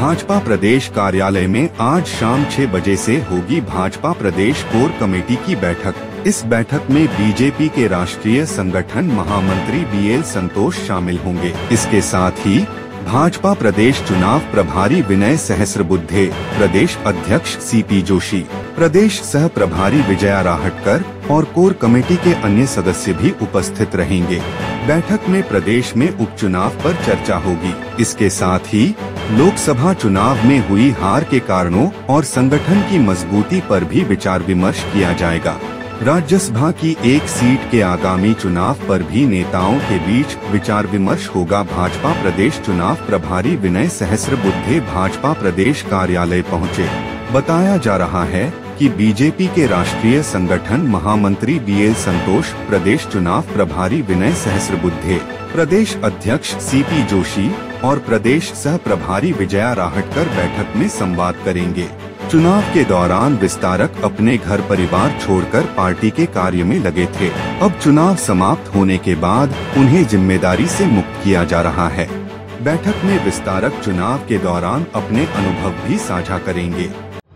भाजपा प्रदेश कार्यालय में आज शाम 6 बजे से होगी भाजपा प्रदेश कोर कमेटी की बैठक। इस बैठक में बीजेपी के राष्ट्रीय संगठन महामंत्री BL संतोष शामिल होंगे। इसके साथ ही भाजपा प्रदेश चुनाव प्रभारी विनय सहस्रबुद्धे, प्रदेश अध्यक्ष CP जोशी, प्रदेश सह प्रभारी विजया राहटकर और कोर कमेटी के अन्य सदस्य भी उपस्थित रहेंगे। बैठक में प्रदेश में उपचुनाव पर चर्चा होगी। इसके साथ ही लोकसभा चुनाव में हुई हार के कारणों और संगठन की मजबूती पर भी विचार विमर्श किया जाएगा। राज्यसभा की एक सीट के आगामी चुनाव पर भी नेताओं के बीच विचार विमर्श होगा। भाजपा प्रदेश चुनाव प्रभारी विनय सहस्रबुद्धे भाजपा प्रदेश कार्यालय पहुंचे। बताया जा रहा है कि बीजेपी के राष्ट्रीय संगठन महामंत्री BL संतोष, प्रदेश चुनाव प्रभारी विनय सहस्रबुद्धे, प्रदेश अध्यक्ष CP जोशी और प्रदेश सह प्रभारी विजया राहटकर बैठक में संवाद करेंगे। चुनाव के दौरान विस्तारक अपने घर परिवार छोड़कर पार्टी के कार्य में लगे थे। अब चुनाव समाप्त होने के बाद उन्हें जिम्मेदारी से मुक्त किया जा रहा है। बैठक में विस्तारक चुनाव के दौरान अपने अनुभव भी साझा करेंगे।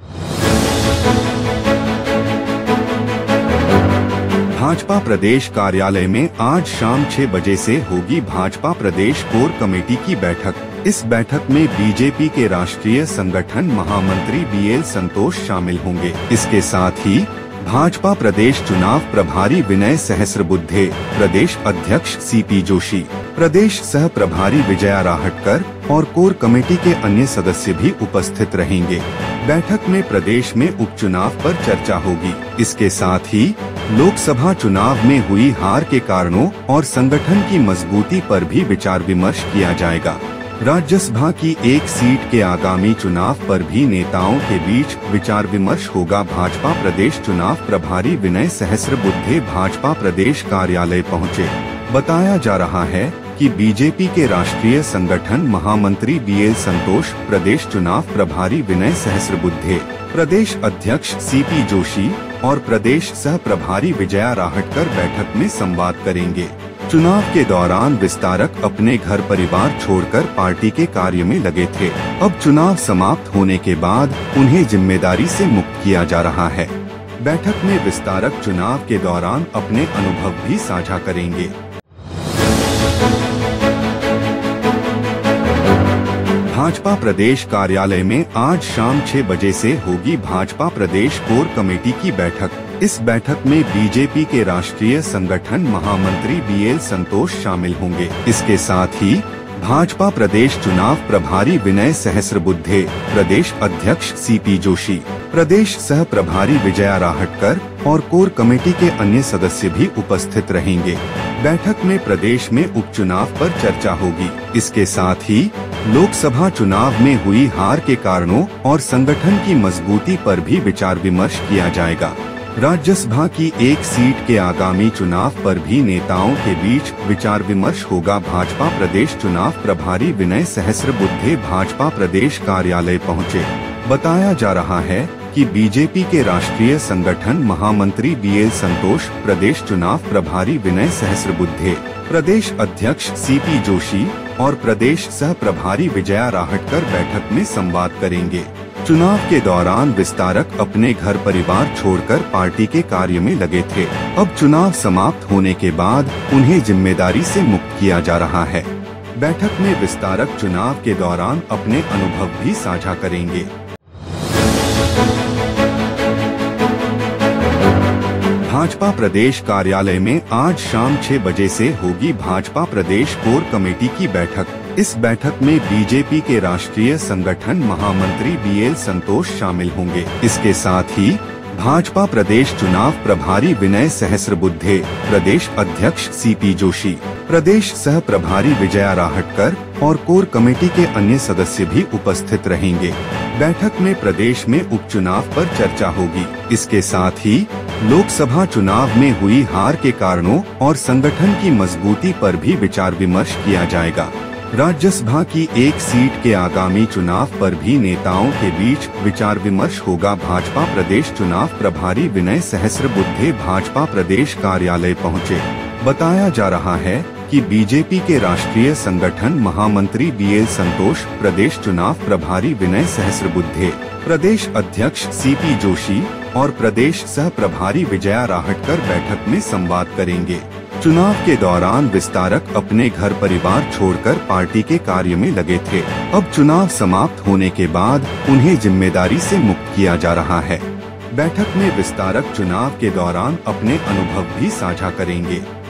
भाजपा प्रदेश कार्यालय में आज शाम 6 बजे से होगी भाजपा प्रदेश कोर कमेटी की बैठक। इस बैठक में बीजेपी के राष्ट्रीय संगठन महामंत्री BL संतोष शामिल होंगे। इसके साथ ही भाजपा प्रदेश चुनाव प्रभारी विनय सहस्रबुद्धे, प्रदेश अध्यक्ष CP जोशी, प्रदेश सह प्रभारी विजया राहटकर और कोर कमेटी के अन्य सदस्य भी उपस्थित रहेंगे। बैठक में प्रदेश में उपचुनाव पर चर्चा होगी। इसके साथ ही लोकसभा चुनाव में हुई हार के कारणों और संगठन की मजबूती पर भी विचार विमर्श किया जाएगा। राज्यसभा की एक सीट के आगामी चुनाव पर भी नेताओं के बीच विचार विमर्श होगा। भाजपा प्रदेश चुनाव प्रभारी विनय सहस्रबुद्धे भाजपा प्रदेश कार्यालय पहुंचे। बताया जा रहा है कि बीजेपी के राष्ट्रीय संगठन महामंत्री BL संतोष, प्रदेश चुनाव प्रभारी विनय सहस्रबुद्धे, प्रदेश अध्यक्ष CP जोशी और प्रदेश सह प्रभारी विजया राहटकर बैठक में संवाद करेंगे। चुनाव के दौरान विस्तारक अपने घर परिवार छोड़कर पार्टी के कार्य में लगे थे। अब चुनाव समाप्त होने के बाद उन्हें जिम्मेदारी से मुक्त किया जा रहा है। बैठक में विस्तारक चुनाव के दौरान अपने अनुभव भी साझा करेंगे। भाजपा प्रदेश कार्यालय में आज शाम 6 बजे से होगी भाजपा प्रदेश कोर कमेटी की बैठक। इस बैठक में बीजेपी के राष्ट्रीय संगठन महामंत्री BL संतोष शामिल होंगे। इसके साथ ही भाजपा प्रदेश चुनाव प्रभारी विनय सहस्रबुद्धे, प्रदेश अध्यक्ष CP जोशी, प्रदेश सह प्रभारी विजया राहटकर और कोर कमेटी के अन्य सदस्य भी उपस्थित रहेंगे। बैठक में प्रदेश में उपचुनाव पर चर्चा होगी। इसके साथ ही लोकसभा चुनाव में हुई हार के कारणों और संगठन की मजबूती पर भी विचार विमर्श किया जाएगा। राज्यसभा की एक सीट के आगामी चुनाव पर भी नेताओं के बीच विचार विमर्श होगा। भाजपा प्रदेश चुनाव प्रभारी विनय सहस्रबुद्धे भाजपा प्रदेश कार्यालय पहुंचे। बताया जा रहा है कि बीजेपी के राष्ट्रीय संगठन महामंत्री BL संतोष, प्रदेश चुनाव प्रभारी विनय सहस्रबुद्धे, प्रदेश अध्यक्ष CP जोशी और प्रदेश सह प्रभारी विजया राहटकर बैठक में संवाद करेंगे। चुनाव के दौरान विस्तारक अपने घर परिवार छोड़कर पार्टी के कार्य में लगे थे। अब चुनाव समाप्त होने के बाद उन्हें जिम्मेदारी से मुक्त किया जा रहा है। बैठक में विस्तारक चुनाव के दौरान अपने अनुभव भी साझा करेंगे। भाजपा प्रदेश कार्यालय में आज शाम 6 बजे से होगी भाजपा प्रदेश कोर कमेटी की बैठक। इस बैठक में बीजेपी के राष्ट्रीय संगठन महामंत्री BL संतोष शामिल होंगे। इसके साथ ही भाजपा प्रदेश चुनाव प्रभारी विनय सहस्रबुद्धे, प्रदेश अध्यक्ष CP जोशी, प्रदेश सह प्रभारी विजया राहटकर और कोर कमेटी के अन्य सदस्य भी उपस्थित रहेंगे। बैठक में प्रदेश में उपचुनाव पर चर्चा होगी। इसके साथ ही लोकसभा चुनाव में हुई हार के कारणों और संगठन की मजबूती पर भी विचार विमर्श किया जाएगा। राज्यसभा की एक सीट के आगामी चुनाव पर भी नेताओं के बीच विचार विमर्श होगा। भाजपा प्रदेश चुनाव प्रभारी विनय सहस्रबुद्धे भाजपा प्रदेश कार्यालय पहुंचे। बताया जा रहा है कि बीजेपी के राष्ट्रीय संगठन महामंत्री बीएल संतोष, प्रदेश चुनाव प्रभारी विनय सहस्रबुद्धे, प्रदेश अध्यक्ष सीपी जोशी और प्रदेश सह प्रभारी विजया राहटकर बैठक में संवाद करेंगे। चुनाव के दौरान विस्तारक अपने घर परिवार छोड़कर पार्टी के कार्य में लगे थे। अब चुनाव समाप्त होने के बाद उन्हें जिम्मेदारी से मुक्त किया जा रहा है। बैठक में विस्तारक चुनाव के दौरान अपने अनुभव भी साझा करेंगे।